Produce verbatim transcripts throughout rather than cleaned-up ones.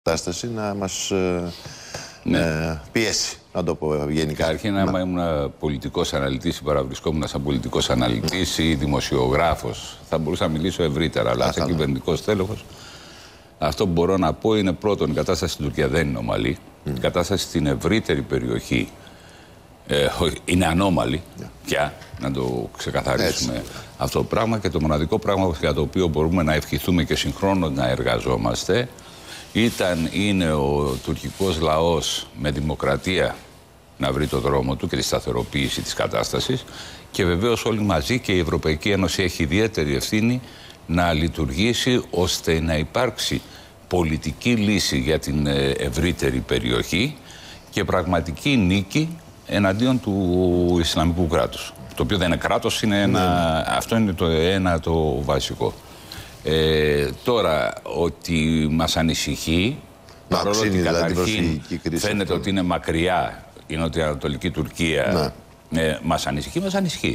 κατάσταση να μας ε, ναι. ε, πιέσει, να το πω γενικά. Καταρχήν, άμα ήμουν πολιτικός αναλυτής ή παραβρισκόμουν σαν πολιτικός αναλυτής ή δημοσιογράφος, θα μπορούσα να μιλήσω ευρύτερα. Αλλά σαν κυβερνητικός τέλεχος, αυτό που μπορώ να πω είναι πρώτον, η κατάσταση στην Τουρκία δεν είναι ομαλή. Mm. Η κατάσταση στην ευρύτερη περιοχή ε, είναι ανώμαλη yeah. πια, να το ξεκαθαρίσουμε Έτσι. αυτό το πράγμα. Και το μοναδικό πράγμα για το οποίο μπορούμε να ευχηθούμε και συγχρόνως να εργαζόμαστε ήταν, είναι ο τουρκικός λαός με δημοκρατία να βρει το δρόμο του και τη σταθεροποίηση της κατάστασης, και βεβαίως όλοι μαζί, και η Ευρωπαϊκή Ένωση έχει ιδιαίτερη ευθύνη να λειτουργήσει ώστε να υπάρξει πολιτική λύση για την ευρύτερη περιοχή και πραγματική νίκη εναντίον του Ισλαμικού κράτους. Το οποίο δεν είναι κράτος, είναι ένα, ναι. αυτό είναι το ένα το βασικό. Ε, τώρα, ότι μας ανησυχεί, παρόλο ότι δηλαδή καταρχήν φαίνεται αυτό. ότι είναι μακριά η νοτιοανατολική Τουρκία, ναι. ε, μας ανησυχεί, μας ανησυχεί.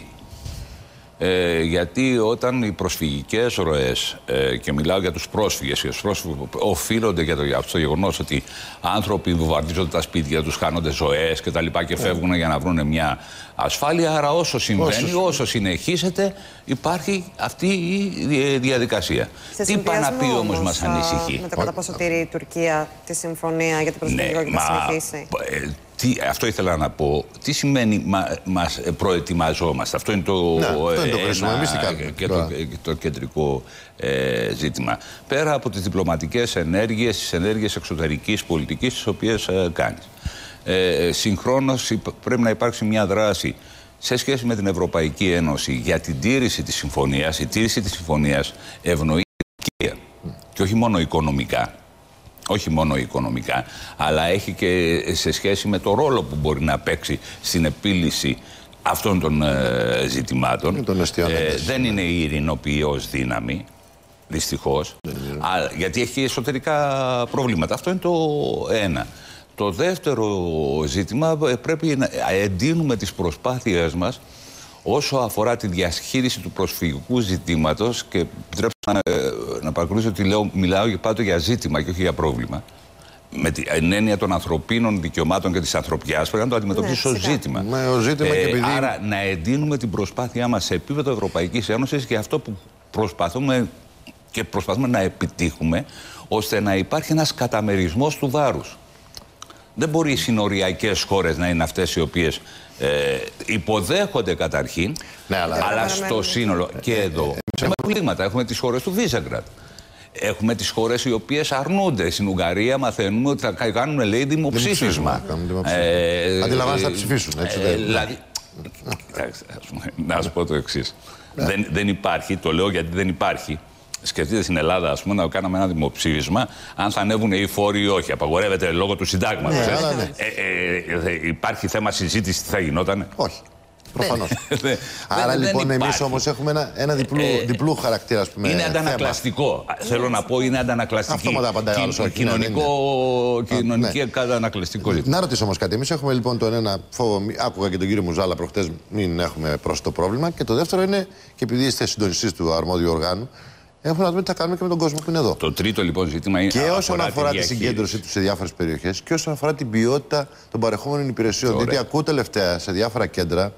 Ε, γιατί όταν οι προσφυγικές ροές, ε, και μιλάω για τους πρόσφυγες, και τους πρόσφυγες οφείλονται για το, για το γεγονός ότι άνθρωποι βομβαρδίζονται τα σπίτια τους, χάνονται ζωές και τα λοιπά και φεύγουν yeah. για να βρουν μια ασφάλεια. Άρα όσο συμβαίνει, όσο, όσο συνεχίζεται, υπάρχει αυτή η διαδικασία. Σε Τι πάει να πει όμως μας ανησυχεί. Με το κατά πόσο τηρεί η Τουρκία τη συμφωνία για την προσφυγική και θα συνεχίσει. Ε, Τι, αυτό ήθελα να πω. Τι σημαίνει μα, μας προετοιμαζόμαστε. Αυτό είναι το, ναι, αυτό είναι το, ένα, ένα, και το, το κεντρικό ε, ζήτημα. Πέρα από τις διπλωματικές ενέργειες, τις ενέργειες εξωτερικής πολιτικής, τις οποίες ε, κάνεις. Ε, συγχρόνως πρέπει να υπάρξει μια δράση σε σχέση με την Ευρωπαϊκή Ένωση για την τήρηση της συμφωνίας. Η τήρηση της συμφωνίας ευνοεί την Τουρκία. Mm. Και όχι μόνο οικονομικά. Όχι μόνο οικονομικά, αλλά έχει και σε σχέση με το ρόλο που μπορεί να παίξει στην επίλυση αυτών των ε, ζητημάτων. Ε, δεν είναι η ειρηνοποιός δύναμη, δυστυχώς, α, γιατί έχει εσωτερικά προβλήματα. Αυτό είναι το ένα. Το δεύτερο ζήτημα, πρέπει να εντείνουμε τις προσπάθειές μας όσο αφορά τη διαχείριση του προσφυγικού ζητήματος, και επιτρέψτε να, να παρακολουθήσω ότι λέω, μιλάω πάντοτε για ζήτημα και όχι για πρόβλημα. Με την έννοια των ανθρωπίνων δικαιωμάτων και της ανθρωπιάς πρέπει να το αντιμετωπίσω ως ζήτημα. Με, ο ζήτημα ε, και επειδή... Άρα να εντείνουμε την προσπάθειά μας σε επίπεδο Ευρωπαϊκής Ένωσης και αυτό που προσπαθούμε και προσπαθούμε να επιτύχουμε, ώστε να υπάρχει ένας καταμερισμός του βάρους. Δεν μπορεί οι συνοριακές χώρες να είναι αυτές οι οποίες ε, υποδέχονται καταρχήν, ναι, αλλά, αλλά στο σύνολο. Ε, και ε, εδώ ε, έχουμε προβλήματα. Έχουμε τις χώρες του Βίζεγκραντ. Έχουμε τις χώρες οι οποίες αρνούνται. Στην Ουγγαρία μαθαίνουμε ότι θα κάνουν, λέει, δημοψήφισμα. Ε, Αντιλαμβάνεστε, θα ψηφίσουν. Έτσι, ε, δηλαδή, κοιτάξτε, να σας πω το εξής. δεν, δεν υπάρχει, το λέω γιατί δεν υπάρχει. Σκεφτείτε στην Ελλάδα, ας πούμε, να κάναμε ένα δημοψήφισμα αν θα ανέβουν οι φόροι ή όχι. Απαγορεύεται λόγω του συντάγματος. Ναι, ε, ναι. ε, ε, υπάρχει θέμα συζήτηση τι θα γινότανε. Όχι. Προφανώς. Άρα δεν, λοιπόν, εμείς όμως έχουμε ένα, ένα διπλού, ε, διπλού χαρακτήρα. Ας πούμε, είναι αντανακλαστικό. Θέμα. Θέλω να πω, είναι αντανακλαστική. Αυτό απαντάει άλλος, όχι, κοινωνικό, ναι, κοινωνική ναι. αντανακλαστικό. Να ρωτήσω όμως κάτι. Εμείς έχουμε λοιπόν τον ένα φόβο. Άκουγα και τον κύριο Μουζάλα προχτές, μην έχουμε προς το πρόβλημα. Και το δεύτερο είναι, και επειδή είστε συντονιστής του αρμόδιου οργάνου, έχουμε να δούμε τι θα κάνουμε και με τον κόσμο που είναι εδώ. Το τρίτο λοιπόν ζήτημα είναι. Και όσον αφορά τη συγκέντρωση του σε διάφορες περιοχές και όσον αφορά την ποιότητα των παρεχόμενων υπηρεσιών. Ωραία. Γιατί ακούω τελευταία σε διάφορα κέντρα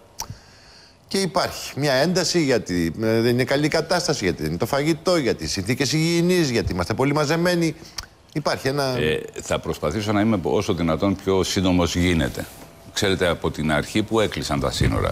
και υπάρχει μια ένταση γιατί δεν είναι καλή κατάσταση, γιατί δεν είναι το φαγητό, γιατί οι συνθήκες υγιεινής, γιατί είμαστε πολύ μαζεμένοι. Υπάρχει ένα. Ε, θα προσπαθήσω να είμαι όσο δυνατόν πιο σύντομος γίνεται. Ξέρετε, από την αρχή που έκλεισαν τα σύνορα,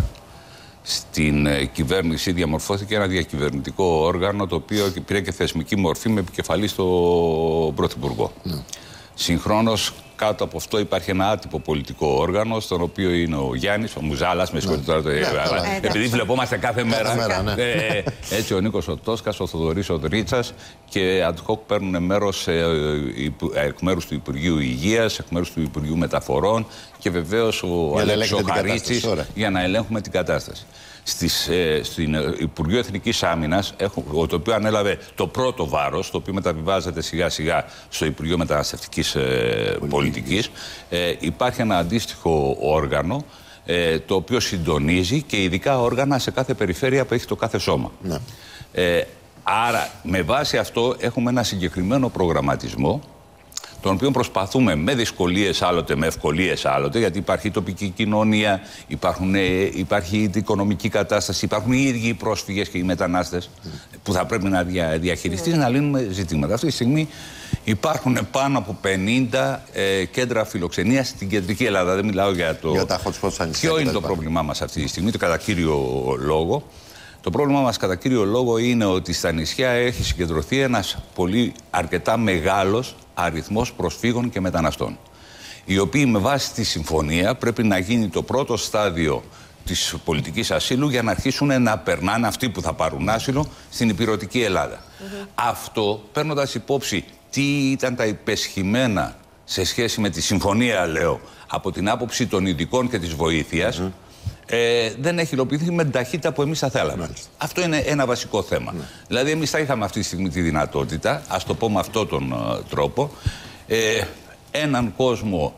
στην ε, κυβέρνηση διαμορφώθηκε ένα διακυβερνητικό όργανο, το οποίο πήρε και θεσμική μορφή με επικεφαλή στο Πρωθυπουργό. Ναι. Συγχρόνως, κάτω από αυτό υπάρχει ένα άτυπο πολιτικό όργανο, στον οποίο είναι ο Γιάννης, ο Μουζάλας, με συγχωρείτε τώρα το ναι, ναι, επειδή βλεπόμαστε κάθε μέρα. Κάθε μέρα ναι. ε, έτσι ο Νίκος ο Τόσκας, ο Θοδωρής ο Τρίτσας και ad hoc παίρνουν μέρος ε, εκ μέρους του Υπουργείου Υγείας, εκ μέρους του Υπουργείου Μεταφορών και βεβαίως ο Αλέξης Χαρίτσης για να ελέγχουμε την κατάσταση. Στις, ε, στην Υπουργείο Εθνικής Άμυνας, το οποίο ανέλαβε το πρώτο βάρος, το οποίο μεταβιβάζεται σιγά σιγά στο Υπουργείο Μεταναστευτικής ε, Πολιτικής, ε, υπάρχει ένα αντίστοιχο όργανο ε, το οποίο συντονίζει και ειδικά όργανα σε κάθε περιφέρεια που έχει το κάθε σώμα. Ναι. Ε, άρα με βάση αυτό έχουμε ένα συγκεκριμένο προγραμματισμό, τον οποίο προσπαθούμε με δυσκολίες άλλοτε, με ευκολίες άλλοτε, γιατί υπάρχει η τοπική κοινωνία, υπάρχουν, υπάρχει η οικονομική κατάσταση, υπάρχουν οι ίδιοι οι πρόσφυγες και οι μετανάστες mm. που θα πρέπει να δια, διαχειριστείς, mm. να λύνουμε ζητήματα. Αυτή τη στιγμή υπάρχουν πάνω από πενήντα ε, κέντρα φιλοξενίας στην κεντρική Ελλάδα. Δεν μιλάω για το. Για τα hot spots. Ποιο είναι το πρόβλημά μας αυτή τη στιγμή, το κατά κύριο λόγο. Το πρόβλημά μας κατά κύριο λόγο είναι ότι στα νησιά έχει συγκεντρωθεί ένας πολύ αρκετά μεγάλος αριθμός προσφύγων και μεταναστών, οι οποίοι με βάση τη συμφωνία πρέπει να γίνει το πρώτο στάδιο της πολιτικής ασύλου για να αρχίσουν να περνάνε αυτοί που θα πάρουν άσυλο στην ηπειρωτική Ελλάδα. Mm-hmm. Αυτό, παίρνοντας υπόψη τι ήταν τα υπεσχημένα σε σχέση με τη συμφωνία, λέω, από την άποψη των ειδικών και της βοήθειας, mm-hmm. Ε, δεν έχει υλοποιηθεί με την ταχύτητα που εμείς θα θέλαμε. Μάλιστα. Αυτό είναι ένα βασικό θέμα. Ναι. Δηλαδή, εμείς θα είχαμε αυτή τη στιγμή τη δυνατότητα, ας το πω με αυτόν τον uh, τρόπο, ε, έναν κόσμο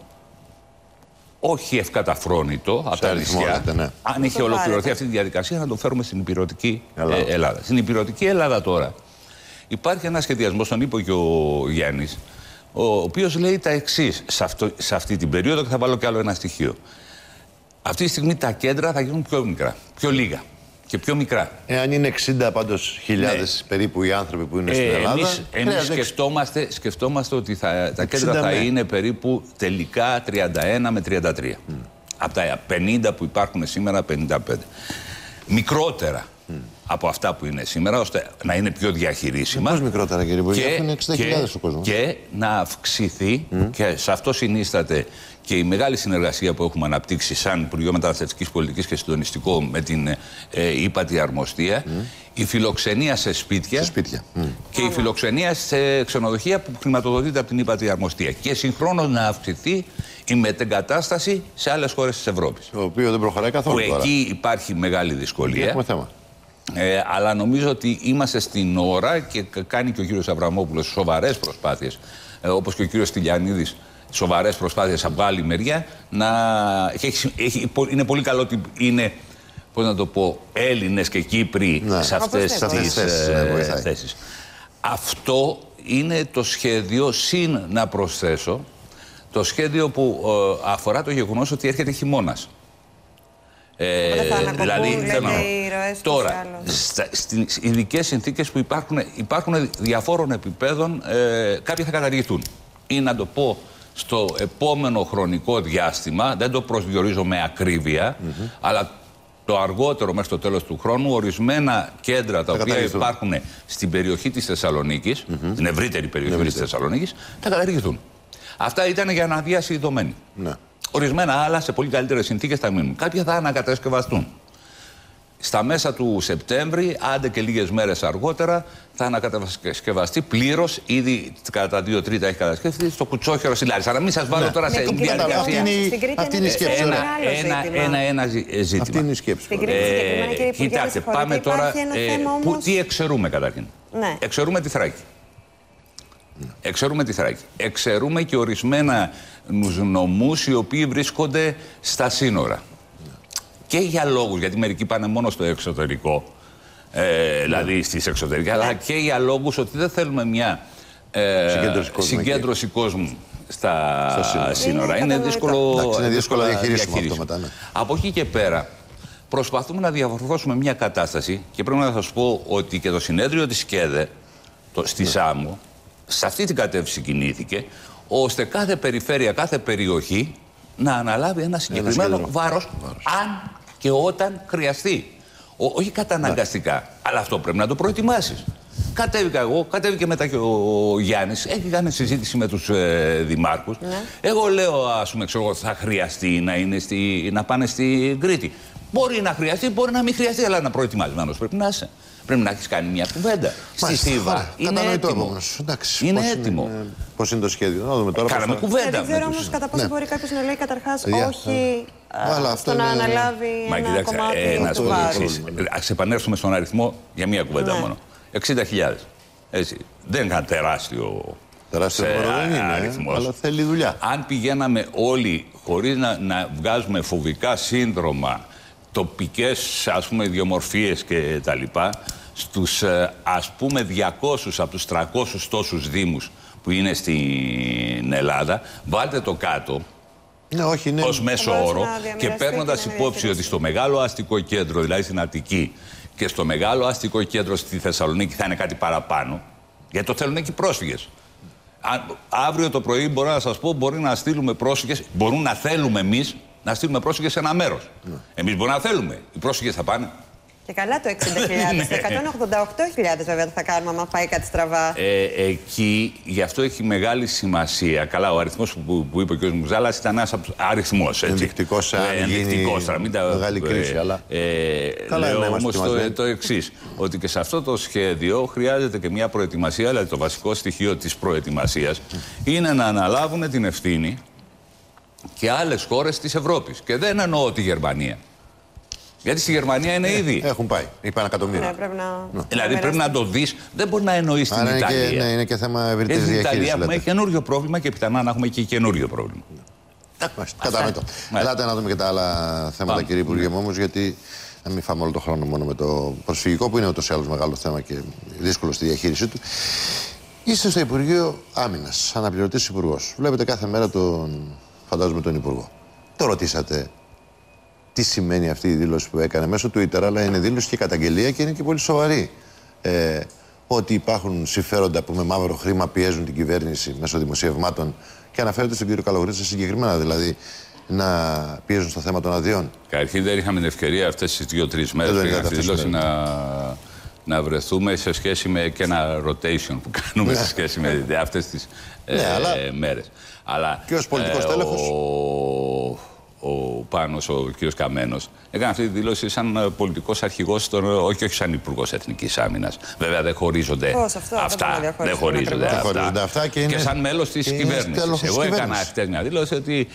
όχι ευκαταφρόνητο από τα νησιά, ναι. αν είχε ολοκληρωθεί αυτή τη διαδικασία, να το φέρουμε στην ηπειρωτική Ελλάδα. Ε, Ελλάδα. Στην ηπειρωτική Ελλάδα τώρα υπάρχει ένα σχεδιασμό, τον είπε και ο Γιάννης, ο οποίος λέει τα εξής σε, αυτό, σε αυτή την περίοδο, και θα βάλω κι άλλο ένα στοιχείο. Αυτή τη στιγμή τα κέντρα θα γίνουν πιο μικρά, πιο λίγα και πιο μικρά. Εάν είναι εξήντα πάντως χιλιάδες ναι. περίπου οι άνθρωποι που είναι ε, στην Ελλάδα. Εμείς, εμείς σκεφτόμαστε, σκεφτόμαστε ότι θα, τα κέντρα θα είναι περίπου τελικά τριάντα ένα με τριάντα τρία. Mm. Από τα πενήντα που υπάρχουν σήμερα, πενήντα πέντε. Μικρότερα mm. από αυτά που είναι σήμερα, ώστε να είναι πιο διαχειρίσιμα. Πώς μικρότερα, κύριε Υπουργέ, αφού είναι εξήντα χιλιάδες ο κόσμος. Και να αυξηθεί, mm. και σε αυτό συνίσταται και η μεγάλη συνεργασία που έχουμε αναπτύξει σαν Υπουργείο Μεταναστευτικής Πολιτικής και συντονιστικό με την ε, ύπατη αρμοστία, mm. η φιλοξενία σε σπίτια, σε σπίτια. Mm. και mm. η φιλοξενία σε ξενοδοχεία που χρηματοδοτείται από την ύπατη αρμοστία. Και συγχρόνως να αυξηθεί η μετεγκατάσταση σε άλλες χώρες της Ευρώπης. Το οποίο δεν προχωράει καθόλου. Που τώρα. Εκεί υπάρχει μεγάλη δυσκολία. Έχουμε θέμα. Ε, αλλά νομίζω ότι είμαστε στην ώρα και κάνει και ο κύριος Αβραμόπουλος σοβαρές προσπάθειες, ε, όπως και ο κύριος Στυλιανίδης, σοβαρές προσπάθειες από άλλη μεριά. Να... Έχει, έχει, είναι πολύ καλό ότι είναι, πώς να το πω, Έλληνες και Κύπροι ναι. σε αυτές τις θέσεις. Ε, θέσεις. Αυτό είναι το σχέδιο, συν να προσθέσω, το σχέδιο που ε, αφορά το γεγονός ότι έρχεται χειμώνας. Ε, δηλαδή, θέλω, τώρα, στις ειδικές συνθήκες που υπάρχουν, υπάρχουν διαφόρων επιπέδων, ε, κάποιοι θα καταργηθούν. Ή να το πω στο επόμενο χρονικό διάστημα, δεν το προσδιορίζω με ακρίβεια, mm-hmm. αλλά το αργότερο μέχρι το τέλος του χρόνου, ορισμένα κέντρα τα θα οποία υπάρχουν στην περιοχή της Θεσσαλονίκης, mm-hmm. την ευρύτερη περιοχή mm-hmm. της Θεσσαλονίκης, θα καταργηθούν. Αυτά ήταν για να αδειάσει η δομένη. Mm-hmm. Ορισμένα άλλα σε πολύ καλύτερες συνθήκες θα μείνουν. Κάποια θα ανακατασκευαστούν. Στα μέσα του Σεπτέμβρη, άντε και λίγες μέρες αργότερα, θα ανακατασκευαστεί πλήρως. Ήδη κατά δύο τρίτα έχει κατασκευαστεί στο Κουτσόχερο στη Λάρισα. Να μην σας βάλω ναι. τώρα σε διαδικασία. Αυτή είναι η σκέψη. Ένα, ένα, ένα, ένα ζήτημα. Αυτή είναι η σκέψη. Ε, κοιτάξτε, πάμε τώρα. Ε, που, τι εξαιρούμε καταρχήν. Ναι. Εξαιρούμε τη Θράκη. Εξαιρούμε τη Θράκη. Εξαιρούμε και ορισμένα νομούς οι οποίοι βρίσκονται στα σύνορα. Και για λόγους, γιατί μερικοί πάνε μόνο στο εξωτερικό, ε, δηλαδή στις εξωτερικές, αλλά και για λόγους ότι δεν θέλουμε μια ε, συγκέντρωση, κόσμου, συγκέντρωση κόσμου στα, στα σύνορα. σύνορα. Είναι, είναι δύσκολο, Εντάξει, είναι δύσκολο να διαχειρίσουμε αυτό μετά. Ναι. Από εκεί και πέρα προσπαθούμε να διαμορφώσουμε μια κατάσταση και πρέπει να σας πω ότι και το συνέδριο της ΚΕΔΕ το, στη ναι. Σάμμο σε αυτή την κατεύθυνση κινήθηκε, ώστε κάθε περιφέρεια, κάθε περιοχή να αναλάβει ένα συγκεκριμένο ένα βάρος, βάρος, αν και όταν χρειαστεί. Ό, όχι καταναγκαστικά, ναι. αλλά αυτό πρέπει να το προετοιμάσεις. Κατέβηκα εγώ, κατέβηκε μετά και ο Γιάννης, έχει κάνει συζήτηση με τους ε, δημάρχους. Ναι. Εγώ λέω, ας πούμε, ξέρω, θα χρειαστεί να, είναι στη, να πάνε στην Κρήτη. Μπορεί να χρειαστεί, μπορεί να μην χρειαστεί, αλλά να προετοιμασμένος πρέπει να είσαι. Πρέπει να έχεις κάνει μια κουβέντα. Στη Στίβα. Είναι έτοιμο. Εντάξει, είναι πώς έτοιμο. Είναι, πώς είναι το σχέδιο. Να δούμε τώρα. Κάναμε κουβέντα. Δεν ξέρω όμως κατά πόσο ναι. μπορεί κάποιος να λέει καταρχάς όχι α, στο να είναι... αναλάβει Μα, ένα κοιτάξτε, κομμάτι ένα του βάρους. Ας επανέλθουμε στον αριθμό για μια κουβέντα ναι. μόνο. εξήντα χιλιάδες. Έτσι. Δεν είναι τεράστιο. Τεράστιο δεν είναι, αριθμός. Αλλά θέλει δουλειά. Αν πηγαίναμε όλοι χωρίς να, να βγάζουμε φοβικά σύνδρομα, τοπικές ας πούμε ιδιομορφίες και τα λοιπά, στους ας πούμε διακόσιους από τους τριακόσιους τόσους δήμους που είναι στην Ελλάδα, βάλτε το κάτω. Ναι, όχι, ναι. Ως μέσο όρο και παίρνοντας υπόψη ότι στο μεγάλο αστικό κέντρο, δηλαδή στην Αττική, και στο μεγάλο αστικό κέντρο στη Θεσσαλονίκη θα είναι κάτι παραπάνω, γιατί το θέλουν εκεί πρόσφυγες. Αύριο το πρωί μπορώ να σας πω, μπορεί να στείλουμε πρόσφυγες, μπορούν να θέλουμε εμείς να στείλουμε πρόσφυγες σε ένα μέρος. Ναι. Εμείς μπορούμε να θέλουμε. Οι πρόσφυγες θα πάνε. Και καλά το εξήντα χιλιάδες. εκατόν ογδόντα οκτώ χιλιάδες βέβαια θα κάνουμε άμα πάει κάτι στραβά. Ε, εκεί, γι' αυτό έχει μεγάλη σημασία. Καλά, ο αριθμός που, που είπε ο κ. Μουζάλας ήταν ένας αριθμός. Ενδεικτικός, αν ενδεικτικός, γίνει μην τα, μεγάλη κρίση, ε, αλλά... Ε, καλά, λέω όμως το, το εξής, ότι και σε αυτό το σχέδιο χρειάζεται και μια προετοιμασία, δηλαδή το βασικό στοιχείο της προετοιμασίας είναι να αναλάβουν την ευθύνη και άλλες χώρες της Ευρώπης. Και δεν εννοώ τη Γερμανία. Γιατί στη Γερμανία είναι ήδη. Έχουν πάει. Είπα ένα εκατομμύριο. Ναι, πρέπει να... ναι. Δηλαδή πρέπει να το δεις. Δεν μπορεί να εννοείς την Ιταλία. Και, ναι, είναι και θέμα ευρύτερης διαχείρισης. Στην Ιταλία έχουμε καινούριο πρόβλημα και πιθανά να έχουμε και καινούριο πρόβλημα. Κατανοητό. Ελάτε να δούμε και τα άλλα θέματα, Πάμε. κύριε Υπουργέ μου, όμως, γιατί να μην φάμε όλο το χρόνο μόνο με το προσφυγικό, που είναι ούτως ή άλλως μεγάλο θέμα και δύσκολο στη διαχείρισή του. Είστε στο Υπουργείο Άμυνας, αναπληρωτής υπουργός. Βλέπετε κάθε μέρα τον, φαντάζομαι, τον Υπουργό. Το ρωτήσατε τι σημαίνει αυτή η δήλωση που έκανε μέσω Twitter, αλλά είναι δήλωση και καταγγελία και είναι και πολύ σοβαρή. Ε, ότι υπάρχουν συμφέροντα που με μαύρο χρήμα πιέζουν την κυβέρνηση μέσω δημοσιευμάτων και αναφέρεται στον κύριο Καλογρίτσα συγκεκριμένα, δηλαδή να πιέζουν στο θέμα των αδειών. Καταρχήν δεν είχαμε την ευκαιρία αυτές τις δύο-τρεις μέρες πριν αυτή τη δήλωση να, να βρεθούμε σε σχέση με και ένα rotation που κάνουμε σε σχέση με αυτές τις ε, ναι, αλλά... μέρες. Αλλά, και ως πολιτικός ε, τέλεχος. Ο... ο Πάνος, ο κ. Καμένος, έκανε αυτή τη δήλωση σαν πολιτικός αρχηγός, τον, όχι, όχι σαν υπουργός Εθνικής Άμυνας. Βέβαια δεν χωρίζονται Πώς, αυτό, αυτά. Δεν χωρίζονται αυτά. χωρίζονται αυτά και, είναι... και σαν μέλος της κυβέρνησης. Εγώ έκανα χτες μια δήλωση ότι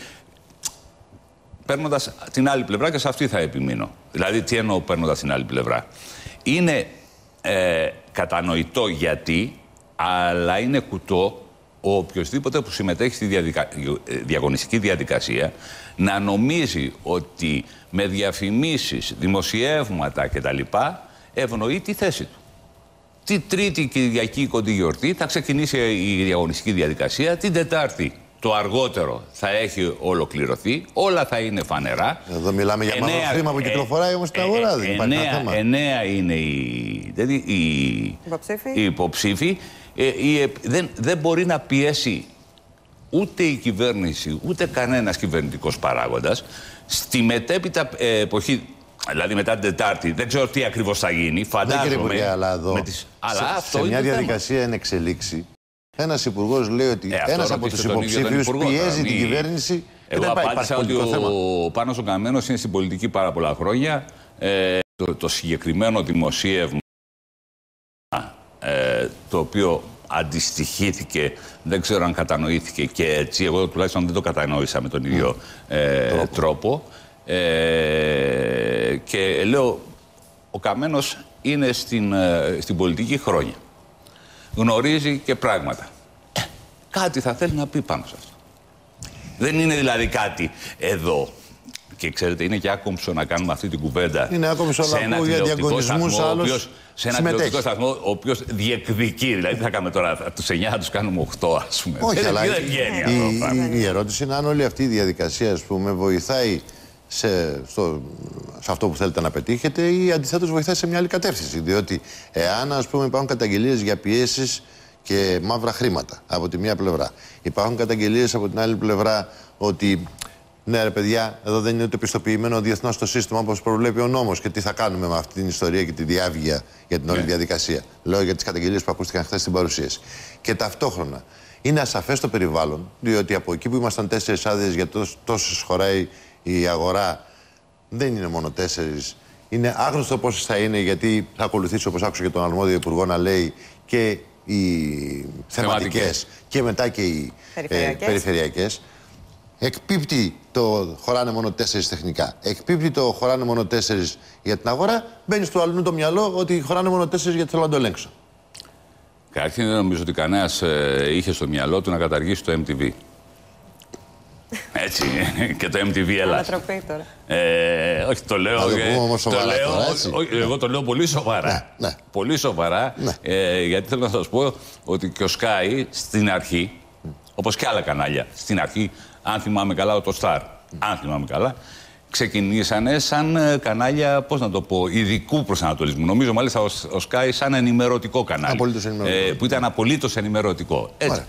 παίρνοντας την άλλη πλευρά, και σε αυτή θα επιμείνω. Δηλαδή, τι εννοώ παίρνοντας την άλλη πλευρά. Είναι ε, κατανοητό γιατί, αλλά είναι κουτό ο οποιοσδήποτε που συμμετέχει στη διαδικα... διαγωνιστική διαδικασία να νομίζει ότι με διαφημίσεις, δημοσιεύματα κτλ. Ευνοεί τη θέση του. Τη Τρίτη Κυριακή κοντή γιορτή θα ξεκινήσει η διαγωνιστική διαδικασία, την Τετάρτη το αργότερο θα έχει ολοκληρωθεί, όλα θα είναι φανερά. Εδώ μιλάμε για μαύρο χρήμα που κυκλοφοράει όμως στην αγορά, δεν υπάρχει εννέα, θέμα. Εννέα είναι οι, δηλαδή, οι, οι υποψήφοι. Ε, η, δεν, δεν μπορεί να πιέσει ούτε η κυβέρνηση, ούτε κανένας κυβερνητικός παράγοντας στη μετέπειτα ε, εποχή, δηλαδή μετά την Τετάρτη. Δεν ξέρω τι ακριβώς θα γίνει, φαντάζομαι. Δεν κύριε αλλά εδώ, τις, αλλά σε, αυτό σε μια είναι διαδικασία εν εξελίξη, ένας υπουργός λέει ότι ε, ένας από τους υποψήφιους πιέζει την κυβέρνηση. Εγώ απάντησα ότι ο Πάνος ο Καμένος είναι στην πολιτική πάρα πολλά χρόνια. Ε, το, το συγκεκριμένο δημοσίευμα ε, το οποίο αντιστοιχήθηκε, δεν ξέρω αν κατανοήθηκε και έτσι, εγώ τουλάχιστον δεν το κατανόησα με τον ίδιο ε, τρόπο, τρόπο. Ε, και λέω, ο Καμένος είναι στην, ε, στην πολιτική χρόνια. Γνωρίζει και πράγματα. Ε, κάτι θα θέλει να πει πάνω σε αυτό. Δεν είναι δηλαδή κάτι εδώ. Και ξέρετε, είναι και άκομψο να κάνουμε αυτή την κουβέντα. Είναι άκομψο σε ένα για διαγωνισμούς άλλους. Σε ένα τηλεοπτικό σταθμό, ο οποίος διεκδικεί. Δηλαδή, τι θα κάνουμε τώρα, τους εννιά θα τους κάνουμε οκτώ, ας πούμε. Όχι, αλλά δεν βγαίνει αυτό. Η, η, η ερώτηση είναι αν όλη αυτή η διαδικασία, ας πούμε, βοηθάει σε, στο, σε αυτό που θέλετε να πετύχετε ή αντιθέτως βοηθάει σε μια άλλη κατεύθυνση. Διότι εάν, ας πούμε, υπάρχουν καταγγελίες για πιέσεις και μαύρα χρήματα από τη μία πλευρά, υπάρχουν καταγγελίες από την άλλη πλευρά ότι. Ναι, ρε παιδιά, εδώ δεν είναι ούτε πιστοποιημένο διεθνώς το σύστημα όπως προβλέπει ο νόμος. Και τι θα κάνουμε με αυτή την ιστορία και τη διάβγεια για την όλη yeah. διαδικασία. Λέω για τις καταγγελίες που ακούστηκαν χθες στην παρουσίαση. Και ταυτόχρονα είναι ασαφές το περιβάλλον, διότι από εκεί που ήμασταν τέσσερις άδειες για τόσες χωράει η αγορά, δεν είναι μόνο τέσσερις. Είναι άγνωστο πόσες θα είναι, γιατί θα ακολουθήσει, όπως άκουσα και τον αρμόδιο υπουργό να λέει, και οι θεματικές και μετά και οι περιφερειακές. Ε, περιφερειακές. Εκπίπτει το χωράνε μόνο τέσσερις τεχνικά. Εκπίπτει το χωράνε μόνο τέσσερις για την αγορά. Μπαίνει στο αλλού το μυαλό ότι χωράνε μόνο τέσσερις γιατί θέλω να το ελέγξω. Καταρχήν δεν νομίζω ότι κανένας ε, είχε στο μυαλό του να καταργήσει το εμ τι βι. Έτσι, και το εμ τι βι Ελλάς. Ανατροπή τώρα. Ε, όχι, το λέω. Να το πούμε όμως σοβαρά. Το λέω, τώρα, έτσι. ό, εγώ το λέω πολύ σοβαρά. Ναι, ναι. Πολύ σοβαρά. Ναι. Ε, γιατί θέλω να σας πω ότι και ο Sky στην αρχή, mm. όπως και άλλα κανάλια, στην αρχή, αν θυμάμαι καλά, το Star, mm. αν θυμάμαι καλά, ξεκινήσανε σαν κανάλια, πώς να το πω, ειδικού προσανατολισμού. Νομίζω μάλιστα ο, ο Sky σαν ενημερωτικό κανάλι. Απολύτως ενημερωτικό. Ε, που ήταν απολύτως ενημερωτικό. Έτσι.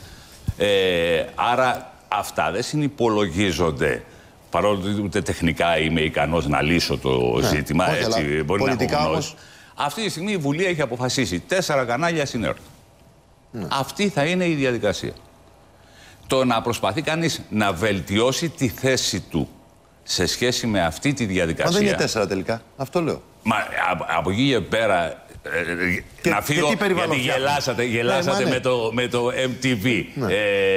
Ε, άρα αυτά δεν συνυπολογίζονται. Παρόλο ότι ούτε τεχνικά είμαι ικανός να λύσω το ναι, ζήτημα. Όχι, έτσι, μπορεί πολιτικά να έχω γνώση. Αυτή τη στιγμή η Βουλή έχει αποφασίσει τέσσερα κανάλια συνέρχονται. Ναι. Αυτή θα είναι η διαδικασία. Το να προσπαθεί κανείς να βελτιώσει τη θέση του σε σχέση με αυτή τη διαδικασία. Μα δεν είναι τέσσερα τελικά. Αυτό λέω. Μα από εκεί και πέρα. Και, να φύγω, γιατί γελάσατε, γελάσατε ναι, ναι. Με, το, με το εμ τι βι. Ναι.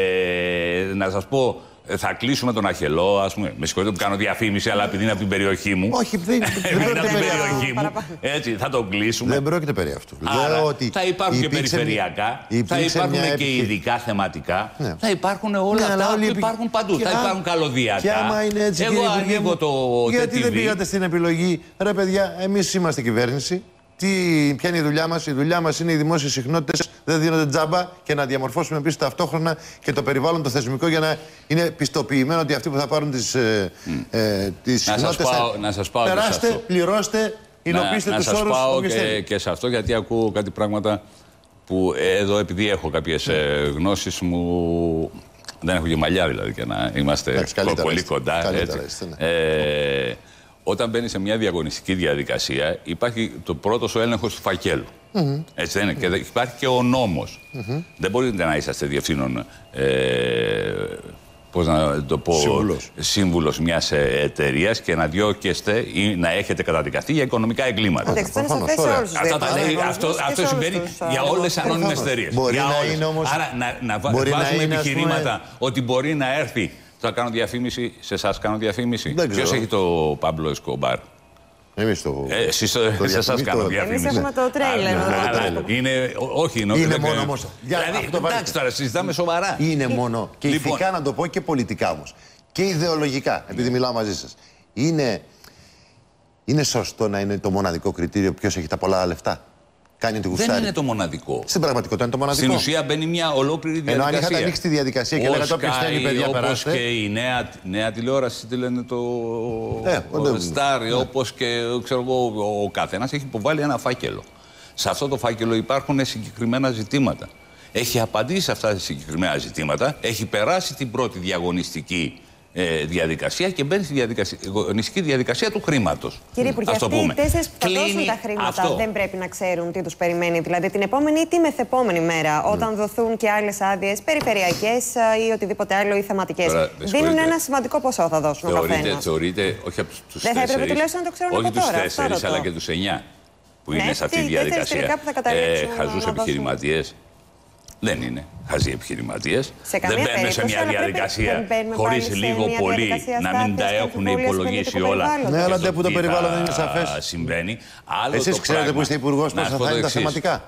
Ε, να σας πω, θα κλείσουμε τον Αχελό, ας πούμε. Με συγχωρείτε που κάνω διαφήμιση, αλλά επειδή είναι από την περιοχή μου. Όχι, δεν είναι από την περιοχή μου. Έτσι, θα τον κλείσουμε. Δεν πρόκειται περί αυτού. Άρα, ότι θα υπάρχουν και περιφερειακά, θα υπάρχουν και επιχει... ειδικά θεματικά, ναι. Θα υπάρχουν όλα ναι, αυτά που επι... υπάρχουν παντού. Και θα υπάρχουν καλωδιακά. Και άμα είναι έτσι, εγώ ανοίγω το γιατί δεν πήγατε στην επιλογή, ρε παιδιά, εμείς είμαστε κυβέρνηση. Τι, ποια είναι η δουλειά μας? Η δουλειά μας είναι οι δημόσιες συχνότητες, δεν δίνονται τζάμπα και να διαμορφώσουμε επίσης ταυτόχρονα και το περιβάλλον το θεσμικό για να είναι πιστοποιημένο ότι αυτοί που θα πάρουν τις, ε, mm. ε, τις συχνότητες θα... Να σας πάω περάστε, πληρώστε, υλοποιήστε τους όρους. Να σας πάω και, και σε αυτό, γιατί ακούω κάτι πράγματα που εδώ, επειδή έχω κάποιες ε, γνώσεις μου, δεν έχω και μαλλιά δηλαδή και να είμαστε Άξι, πολύ κοντά. Έτσι. Είστε, ναι. ε, Όταν μπαίνει σε μια διαγωνιστική διαδικασία, υπάρχει το πρώτος ο έλεγχος του φακέλου. Mm-hmm. Έτσι δεν είναι. Mm-hmm. Και υπάρχει και ο νόμος. Mm-hmm. Δεν μπορείτε να είσαστε διευθύνων, ε, πώς να το πω, σύμβουλος, σύμβουλος μιας εταιρείας και να διώκεστε ή να έχετε καταδικαστεί για οικονομικά εγκλήματα. Αυτό συμβαίνει για όλες τις ανώνυμες εταιρείες. Άρα να βάζουμε επιχειρήματα ότι μπορεί να έρθει. Θα κάνω διαφήμιση, σε εσάς κάνω διαφήμιση. Ποιος έχει το Παμπλο Εσκομπάρ? Εμείς το. Ε, εσείς, το σε εσάς κάνω διαφήμιση. Εμείς έχουμε το τρέιλερ. Είναι, όχι, είναι, είναι μόνο όμως. Δηλαδή, εντάξει τώρα, συζητάμε σοβαρά. Είναι μόνο. Και λοιπόν, ηθικά να το πω και πολιτικά όμως. Και ιδεολογικά, επειδή μιλάω μαζί σας. Είναι, είναι σωστό να είναι το μοναδικό κριτήριο ποιος έχει τα πολλά λεφτά? Κάνει την δεν είναι το μοναδικό. Στην πραγματικότητα είναι το μοναδικό. Στην ουσία μπαίνει μια ολόκληρη διαδικασία. Ενώ αν είχατε ανοίξει τη διαδικασία και λέγατε όποιος θέλει, παιδιά, περάστε. Όπως και η νέα, νέα τηλεόραση, τι λένε, το ε, Star, ναι. Όπως και ξέρω εγώ, ο καθένας έχει υποβάλει ένα φάκελο. Σε αυτό το φάκελο υπάρχουν συγκεκριμένα ζητήματα. Έχει απαντήσει σε αυτά τα συγκεκριμένα ζητήματα, έχει περάσει την πρώτη διαγωνιστική Ε, διαδικασία και μπαίνει στη διαδικασία, διαδικασία του χρήματος. Κύριε Υπουργέ, αυτοί οι τέσσερις που θα δώσουν τα χρήματα αυτό. Δεν πρέπει να ξέρουν τι τους περιμένει, δηλαδή την επόμενη ή τη μεθεπόμενη μέρα, mm. όταν δοθούν και άλλες άδειες περιφερειακές ή οτιδήποτε άλλο ή θεματικές. Τώρα, δίνουν ένα σημαντικό ποσό, θα δώσουν ο καθένας. Θεωρείται, όχι από τους δεν θα έπρεπε τουλάχιστον να το ξέρουν όχι από τώρα. Όχι τους τέσσερις, αλλά και τους εννιά που είναι σε αυτή τη διαδικασία. Χαζούς επιχειρηματίες. Δεν είναι χαζοί επιχειρηματίες. Δεν μπαίνουν σε μια διαδικασία χωρίς λίγο πολύ να μην τα έχουν υπολογίσει όλα. Ναι, αλλά δεν που το περιβάλλον δεν είναι σαφές. Συμβαίνει. Εσείς ξέρετε που είστε υπουργός πώς θα είναι τα θεματικά?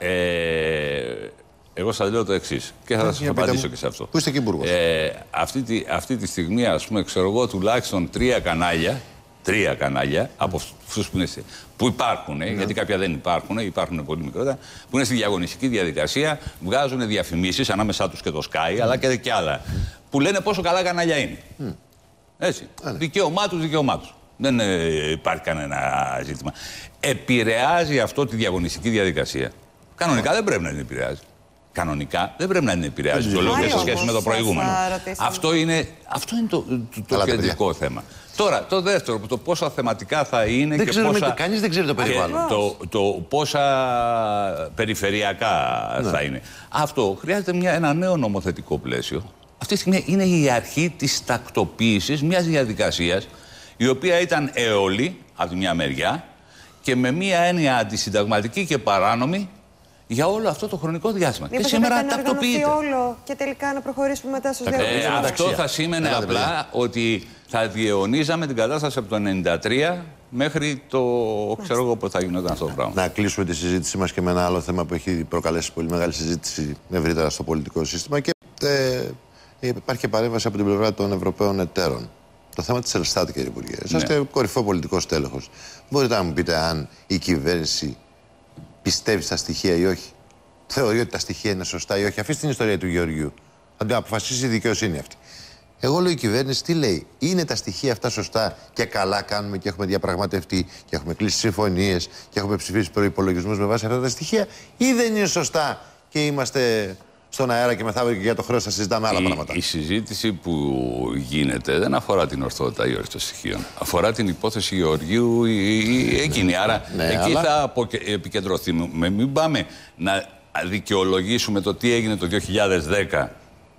Εγώ σας λέω το εξής και θα σας απαντήσω και σε αυτό. Πού είστε και υπουργός? Αυτή τη στιγμή, ας πούμε, ξέρω εγώ, τουλάχιστον τρία κανάλια. Τρία κανάλια από αυτούς που, είναι, που υπάρχουν, ναι. Γιατί κάποια δεν υπάρχουν, υπάρχουν πολύ μικρότερα, που είναι στη διαγωνιστική διαδικασία, βγάζουν διαφημίσεις ανάμεσά τους και το Sky, mm. αλλά και, και άλλα, mm. που λένε πόσο καλά κανάλια είναι. Mm. Έτσι. Mm. Δικαίωμά τους, δικαίωμά τους. Δεν ε, υπάρχει κανένα ζήτημα. Επηρεάζει αυτό τη διαγωνιστική διαδικασία. Κανονικά mm. δεν πρέπει να την επηρεάζει. Κανονικά δεν πρέπει να την επηρεάζει. Το λέω και σε σχέση με το προηγούμενο. Αυτό είναι, αυτό είναι το, το, το κεντρικό θέμα. Τώρα, το δεύτερο, το πόσα θεματικά θα είναι δεν και ξέρουμε, πόσα... Κανείς δεν ξέρει το περιβάλλον. Το, το πόσα περιφερειακά ναι. θα είναι. Αυτό χρειάζεται μια, ένα νέο νομοθετικό πλαίσιο. Αυτή τη στιγμή είναι η αρχή της τακτοποίησης μιας διαδικασίας η οποία ήταν αιώλη από τη μια μεριά και με μια έννοια αντισυνταγματική και παράνομη για όλο αυτό το χρονικό διάστημα. Μήπως και σήμερα να τακτοποιείται. όλο και τελικά να προχωρήσουμε μετά στους διαγωνισμούς. Ε, αυτό θα σήμαινε Έλα, απλά παιδιά. ότι θα διαιωνίζαμε την κατάσταση από το ενενήντα τρία μέχρι το ξέρω εγώ πώς θα γινόταν αυτό το πράγμα. Να κλείσουμε τη συζήτησή μας και με ένα άλλο θέμα που έχει προκαλέσει πολύ μεγάλη συζήτηση ευρύτερα στο πολιτικό σύστημα και ε, υπάρχει και παρέμβαση από την πλευρά των Ευρωπαίων εταίρων. Το θέμα της Ελστάτ, κύριε Υπουργέ. Είσαστε ναι. κορυφαίο πολιτικό τέλεχος. Μπορείτε να μου πείτε αν η κυβέρνηση πιστεύει στα στοιχεία ή όχι. Θεωρεί ότι τα στοιχεία είναι σωστά ή όχι. Αφήστε την ιστορία του Γεωργιού. Θα την αποφασίσει η δικαιοσύνη αυτή. Εγώ λέω η κυβέρνηση τι λέει. Είναι τα στοιχεία αυτά σωστά και καλά κάνουμε και έχουμε διαπραγματευτεί και έχουμε κλείσει συμφωνίες και έχουμε ψηφίσει προϋπολογισμούς με βάση αυτά τα στοιχεία, ή δεν είναι σωστά και είμαστε στον αέρα και μεθαύριο και για το χρέος θα συζητάμε άλλα η, πράγματα. Η συζήτηση που γίνεται δεν αφορά την ορθότητα ή όχι των στοιχείων. Αφορά την υπόθεση Γεωργίου ή, ή εκείνη. Άρα ναι, εκεί αλλά... θα επικεντρωθούμε. Μην πάμε να δικαιολογήσουμε το τι έγινε το δύο χιλιάδες δέκα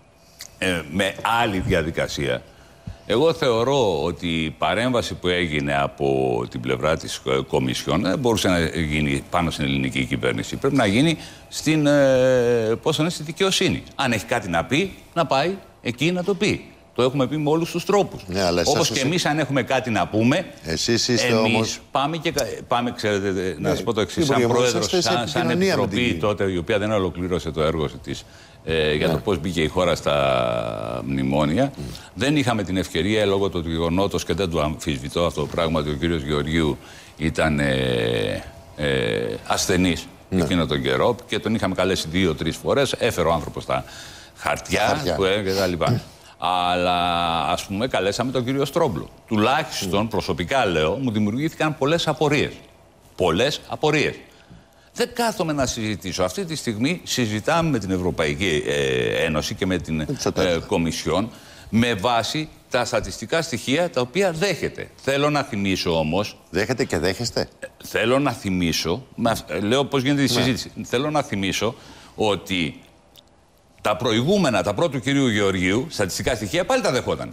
ε, με άλλη διαδικασία. Εγώ θεωρώ ότι η παρέμβαση που έγινε από την πλευρά της Κομισιόν δεν μπορούσε να γίνει πάνω στην ελληνική κυβέρνηση. Πρέπει να γίνει στην, ε, πώς είναι, στη δικαιοσύνη. Αν έχει κάτι να πει, να πάει εκεί να το πει. Το έχουμε πει με όλους τους τρόπους. Ναι, όπως και εμείς, αν έχουμε κάτι να πούμε, εσείς είστε εμείς όμως... πάμε και πάμε, ξέρετε, ναι, να σας πω το εξής. Σαν πρόεδρος, σαν, σαν επιτροπή τότε, η οποία δεν ολοκλήρωσε το έργο της, Ε, για ναι. το πώς μπήκε η χώρα στα μνημόνια. Mm. Δεν είχαμε την ευκαιρία λόγω του γεγονότος, και δεν το αμφισβητώ αυτό το πράγμα, ότι ο κύριος Γεωργίου ήταν ε, ε, ασθενής ναι. εκείνο τον καιρό και τον είχαμε καλέσει δύο-τρεις φορές. Έφερε ο άνθρωπος τα χαρτιά, χαρτιά. που έλεγε και τα λοιπά. Αλλά ας πούμε καλέσαμε τον κύριο Στρόμπλο. Τουλάχιστον mm. προσωπικά λέω, μου δημιουργήθηκαν πολλές απορίες. Πολλές απορίες. Δεν κάθομαι να συζητήσω. Αυτή τη στιγμή συζητάμε με την Ευρωπαϊκή ε, Ένωση και με την ε, Κομισιόν με βάση τα στατιστικά στοιχεία τα οποία δέχεται. Θέλω να θυμίσω όμως... Δέχεται και δέχεστε. Ε, θέλω να θυμίσω... Με, ε, λέω πώς γίνεται η συζήτηση. Ναι. Θέλω να θυμίσω ότι τα προηγούμενα, τα πρώτου κυρίου Γεωργίου, στατιστικά στοιχεία πάλι τα δεχόταν.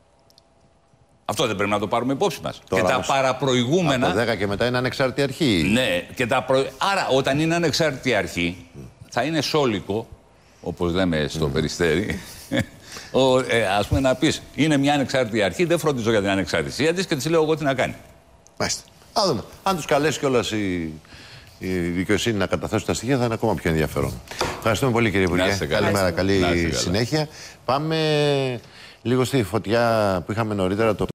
Αυτό δεν πρέπει να το πάρουμε υπόψη μας. Και τα παραπροηγούμενα... Από το δέκα και μετά είναι ανεξάρτητη αρχή. Ναι, και τα προ... άρα όταν είναι ανεξάρτητη αρχή, θα είναι σόλικο, όπως λέμε στο mm. Περιστέρι, ο, ε, ας πούμε να πεις, είναι μια ανεξάρτητη αρχή, δεν φροντίζω για την ανεξαρτησία της και της λέω εγώ τι να κάνει. Μάλιστα. Α, δούμε. Αν τους καλέσει κιόλας η, η δικαιοσύνη να καταθέσουν τα στοιχεία, θα είναι ακόμα πιο ενδιαφέρον. Ευχαριστούμε πολύ, κύριε Υπουργέ. Καλημέρα, καλή συνέχεια. Πάμε λίγο στη φωτιά που είχαμε νωρίτερα. Το